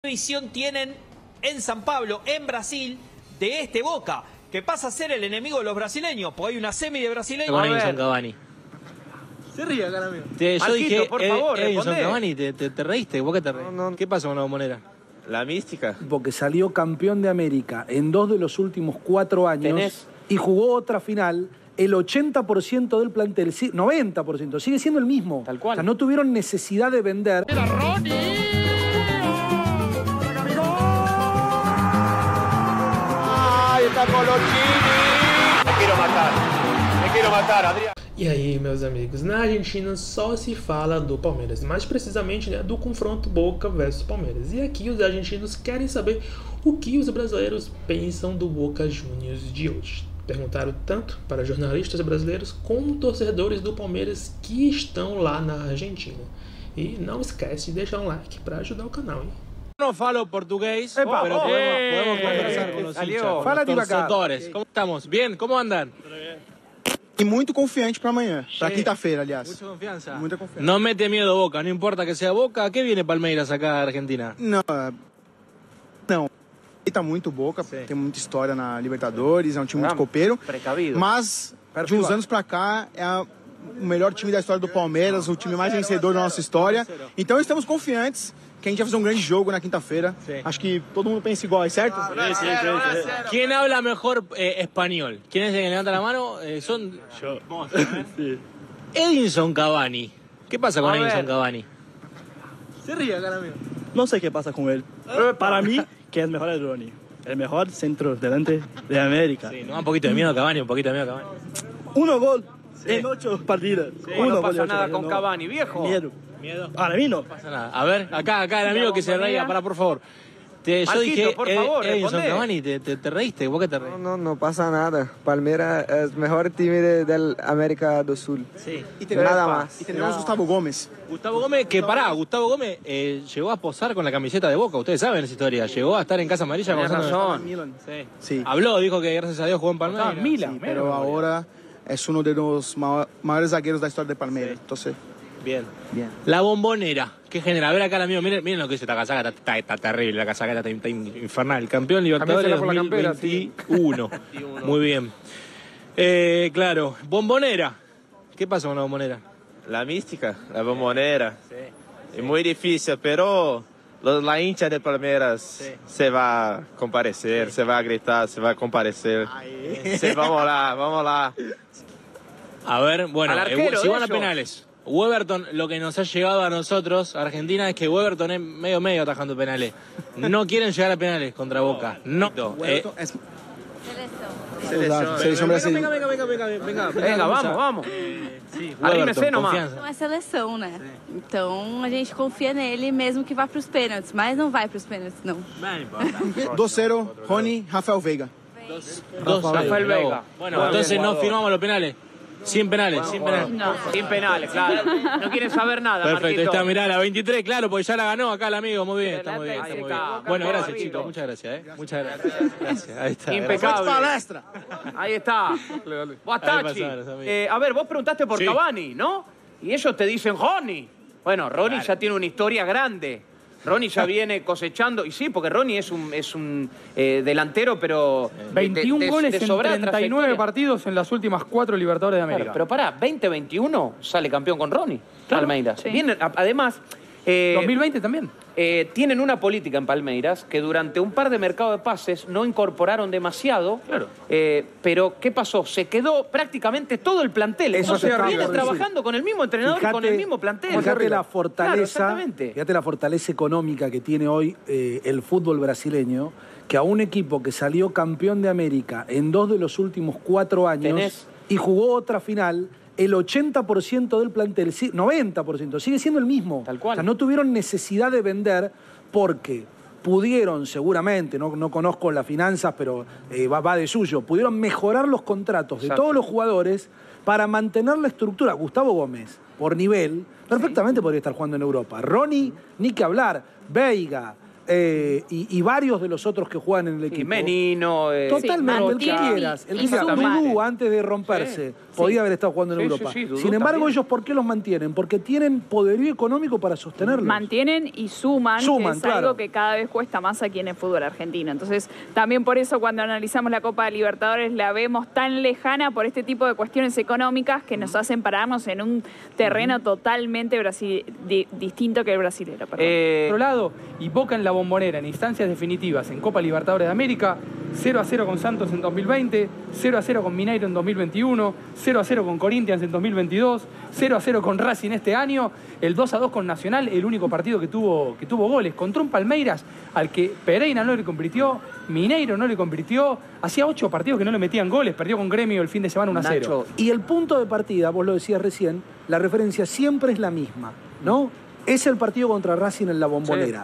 visión tienen en San Pablo, en Brasil, de este Boca, que pasa a ser el enemigo de los brasileños? Porque hay una semi de brasileños. Con Edinson Cavani. Se ríe acá, amigo. Yo dije, por favor, Edinson respondé. Cavani, ¿te reíste? ¿Vos qué te reíste? No. ¿Qué pasó con la Bombonera? La mística. Porque salió campeón de América en 2 de los últimos 4 años y jugó otra final. El 80% del plantel, 90%, sigue siendo el mismo. Tal cual. O sea, no tuvieron necesidad de vender. ¡Ay, está Colochini! Me quiero matar, Adriano. E aí, meus amigos, na Argentina só se fala do Palmeiras, mais precisamente, né, do confronto Boca versus Palmeiras. E aqui os argentinos querem saber o que os brasileiros pensam do Boca Juniors de hoje. Perguntaram tanto para jornalistas brasileiros como torcedores do Palmeiras que estão lá na Argentina. E não esquece de deixar um like para ajudar o canal, hein? No falo portugués, Epa, pero podemos conversar con los salió. hinchas, con Fala los de acá. torcedores. ¿Cómo estamos? ¿Bien? ¿Cómo andan? E muito confiante para amanhã, para Sí. quinta-feira, aliás. Mucha confianza. Muita confiança. No mete miedo Boca, no importa que sea Boca. ¿Qué viene Palmeiras acá a Argentina? Não. Tá muito Boca, tem muita história na Libertadores, é um time muito copeiro. Precavido. Mas, de uns anos para cá, é o melhor time da história do Palmeiras, o time mais vencedor da nossa história. Então estamos confiantes que a gente vai fazer um grande jogo na quinta-feira. Acho que todo mundo pensa igual, certo? ¿Quién habla mejor español? ¿Quién es el que levanta la mano? Son yo. Vos, Edinson Cavani. ¿Qué pasa con Edinson Cavani? Se ríe acá, amigo. No sé qué pasa con él. Para mí, que es mejor el Ronnie. El mejor centro delante de América. Sí, no, un poquito de miedo a Cavani, un poquito de miedo a Cavani. 1 gol en 8 partidas. No pasa nada con Cavani, viejo. Miedo. Para mí no. No pasa nada. A ver, acá el amigo que se reía, por favor. Yo Marquito, dije, por favor, Edinson respondé. Cavani, ¿te reíste? ¿Vos qué te reíste? No pasa nada. Palmeiras es mejor time del América do Sul. Sí. E Nada más. E tenemos Gustavo Gomes. Gustavo Gómez, Gustavo Gómez llegó a posar con la camiseta de Boca, ustedes saben esa historia, llegó a estar en Casa Amarilla. Tenés razón. Sí. Sí. Habló, dijo que gracias a Dios jugó en Palmeiras. Milan. Pero ahora es uno de los maiores zagueiros da história de Palmeiras. Entonces, Bien. La Bombonera, ¿qué genera? A ver acá el amigo, miren lo que dice esta casaca, está terrible, la casaca está infernal. Campeón Libertadores Cambiásela por la campera, 2021. Muy bien. Claro, Bombonera. ¿Qué pasa con la Bombonera? La mística, la bombonera. Es muy difícil, pero la hincha de Palmeiras se va a comparecer, se va a gritar, se va a comparecer. Sí, vamos lá. A ver, bueno, Al arquero si de van a ellos. penales. Weberton, lo que nos ha llegado a nosotros, a Argentina, es que Weberton es medio atajando penales. No quieren llegar a penales contra Boca. No. Seleção brasileira. Venga, vamos. Sí, Arrímese Weberton, nomás. confianza. Não é seleção, né? Então a gente confia nele mesmo que vá para os pênaltis, mas não vai para os pênaltis, não. 2-0, Rony, Rafael Veiga. Rafael Veiga. Bueno, entonces no firmamos los penales. Sin penales. No. Sin penales, claro. No quieren saber nada, Perfecto, Marquito. está, mirá, la 23, claro, porque ya la ganó acá el amigo. Muy bien, está muy bien. Ahí Está muy está. bien. Bueno, gracias, Marquito. chicos. Muchas gracias, Muchas gracias. Ahí está. Impecable. Palestra. Ahí está. Vos, Ahí Tachi. pasaron, amigos. A ver, vos preguntaste por Sí. Cavani, ¿no? Y ellos te dicen Ronnie. Bueno, Ronnie ya tiene una historia grande. Ronnie ya viene cosechando. Y sí, porque Ronnie es un delantero, pero... 21 goles en sobrada 39 trayectoria. partidos en las últimas 4 Libertadores de América. Claro, pero pará, 2021 sale campeón con Ronnie. Claro, Palmeiras. sí. Viene, además... 2020 también. Tienen una política en Palmeiras que durante un par de mercados de pases no incorporaron demasiado. Claro. Pero, ¿qué pasó? Se quedó prácamente todo el plantel. Eso Entonces, te acabo viene de decir. trabajando con el mismo entrenador y con el mismo plantel. Fíjate la Claro, fortaleza, exactamente. fíjate la fortaleza económica que tiene hoy el fútbol brasileño, que a un equipo que salió campeón de América en 2 de los últimos 4 años Tenés. y jugó otra final, el 80% del plantel, 90%, sigue siendo el mismo. Tal cual. O sea, no tuvieron necesidad de vender porque pudieron seguramente, no conozco las finanzas, pero va de suyo, pudieron mejorar los contratos de Exacto. todos los jugadores para mantener la estructura. Gustavo Gómez, por nivel, perfectamente podría estar jugando en Europa. Ronnie, ni que hablar. Veiga, y varios de los otros que juegan en el equipo. Menino. Totalmente, el que quieras. El que Menú, antes de romperse, podía haber estado jugando en Europa. Sin embargo, ellos, ¿por qué los mantienen? Porque tienen poderío económico para sostenerlos. Mantienen y suman que es algo que cada vez cuesta más aquí en el fútbol argentino. Entonces, también por eso cuando analizamos la Copa de Libertadores la vemos tan lejana por este tipo de cuestiones económicas que nos hacen pararnos en un terreno totalmente distinto que el brasilero. Por otro lado, y Boca en la Bombonera en instancias definitivas en Copa Libertadores de América, 0-0 con Santos en 2020, 0-0 con Mineiro en 2021, 0-0 con Corinthians en 2022, 0-0 con Racing este año, el 2-2 con Nacional, el único partido que tuvo goles, contra un Palmeiras al que Pereira no le convirtió, Mineiro no le convirtió, hacía 8 partidos que no le metían goles, perdió con Gremio el fin de semana 1-0. Y el punto de partida, vos lo decías recién, la referencia siempre es la misma, ¿no? Es el partido contra Racing en la Bombonera. Sí.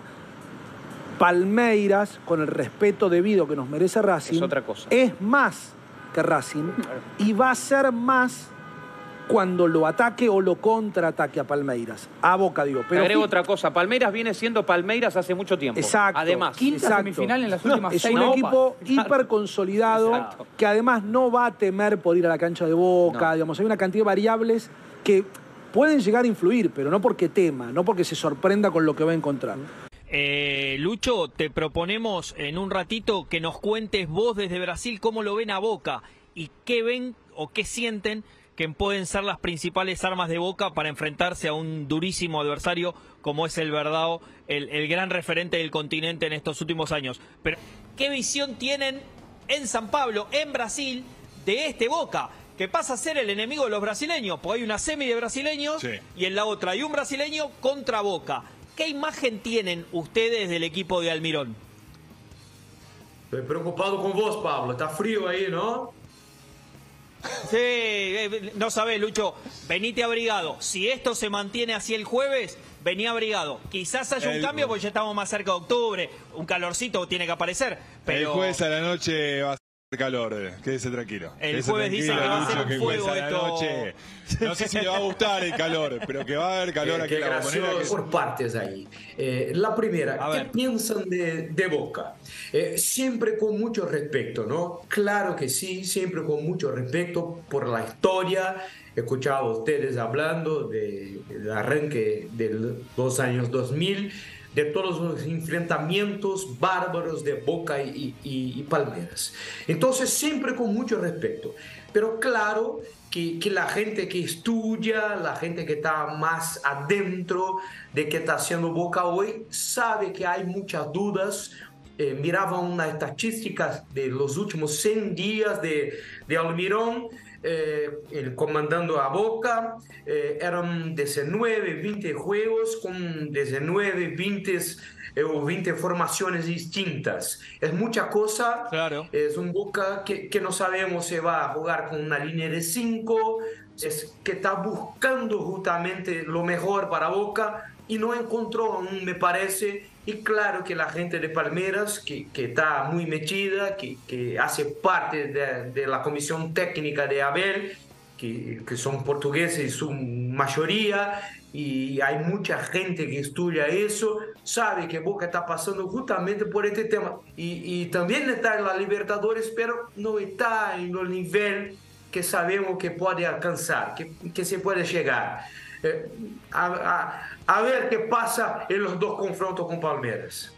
Palmeiras, con el respeto debido que nos merece Racing, es otra cosa. Es más que Racing y va a ser más cuando lo ataque o lo contraataque a Palmeiras. A Boca, digo. Pero agrego otra cosa. Palmeiras viene siendo Palmeiras hace mucho tiempo. Exacto. Además. Quinta semifinal en las últimas 6 Es un equipo hiper consolidado que además no va a temer por ir a la cancha de Boca. No. Digamos, hay una cantidad de variables que pueden llegar a influir, pero no porque tema, no porque se sorprenda con lo que va a encontrar. Lucho, te proponemos en un ratito que nos cuentes vos desde Brasil cómo lo ven a Boca y qué ven o qué sienten que pueden ser las principales armas de Boca para enfrentarse a un durísimo adversario como es el Verdão, el gran referente del continente en estos últimos años. Pero, ¿qué visión tienen en San Pablo, en Brasil, de este Boca, que pasa a ser el enemigo de los brasileños? Porque hay una semi de brasileños y en la otra hay un brasileño contra Boca. ¿Qué imagen tienen ustedes del equipo de Almirón? Estoy preocupado con vos, Pablo. Está frío ahí, ¿no? Sí, no sabés, Lucho. Venite abrigado. Si esto se mantiene así el jueves, vení abrigado. Quizás haya un cambio porque ya estamos más cerca de octubre. Un calorcito tiene que aparecer. Pero el jueves a la noche va a calor, quédese tranquilo. El jueves dice que va a ser un fuego esto. No sé si le va a gustar el calor, pero que va a haber calor aquí en la Bombonera. Por partes ahí. La primera, ¿qué piensan de Boca? Siempre con mucho respeto, ¿no? Claro que sí, siempre con mucho respeto por la historia. He escuchado a ustedes hablando del arranque de los años 2000, de todos los enfrentamientos bárbaros de Boca y Palmeiras. Entonces, siempre con mucho respeto. Pero claro que la gente que estudia, la gente que está más adentro de qué está haciendo Boca hoy, sabe que hay muchas dudas. Miraba unas estadísticas de los últimos 100 días de Almirón, comandando a Boca. Eran 19, 20 juegos con 19, 20 formaciones distintas. Es mucha cosa. Claro. Es un Boca que no sabemos si va a jugar con una línea de 5, es que está buscando justamente lo mejor para Boca y no encontró aún, me parece. Y claro que la gente de Palmeiras, que está muy metida, que hace parte de la comisión técnica de Abel, que son portugueses en su mayoría, y hay mucha gente que estudia eso, sabe que Boca está pasando justamente por este tema. Y también está en la Libertadores, pero no está en el nivel que sabemos que puede alcanzar, que se puede llegar. A ver qué pasa en los dos confrontos con Palmeiras.